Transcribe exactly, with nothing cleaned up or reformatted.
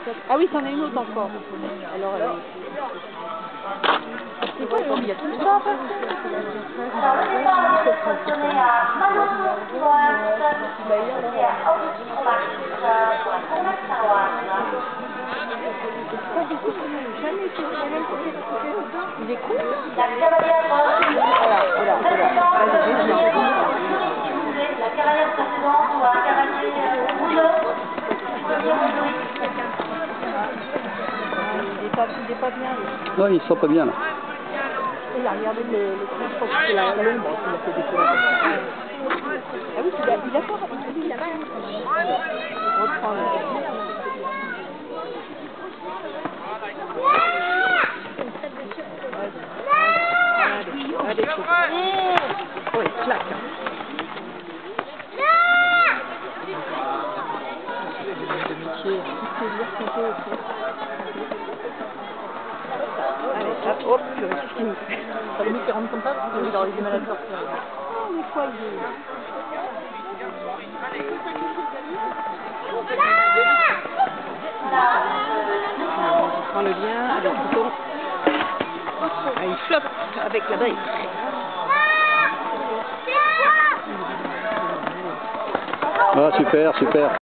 Ah oui, c'en est une autre encore. Alors, alors... C'est quoi, il y a tout ça. Alors, le départ va être donné à Manon Suarez et à Augustin Romax pour la promenade Saint-Oise. Il est con. La cavalière Voilà, voilà, voilà. la cavalière précédente ou un cavalier rouleux. Il est pas, il est pas bien. Non, ils sont pas bien là. Il a regardé le, le truc, je crois que c'est la l'ombre qui a fait des choses. Ah oui, il a, il a pas, il a pas. On reprend le... Allez, allez, oh, il claque. Allez, hop, hop, c'est fini. Ça le met qui rentre comme ça, parce qu'il aurait du mal à sortir. Oh, mais quoi, il est... Je prends le lien avec le bouton. Ah, il flotte avec la brique. Ah, super, super.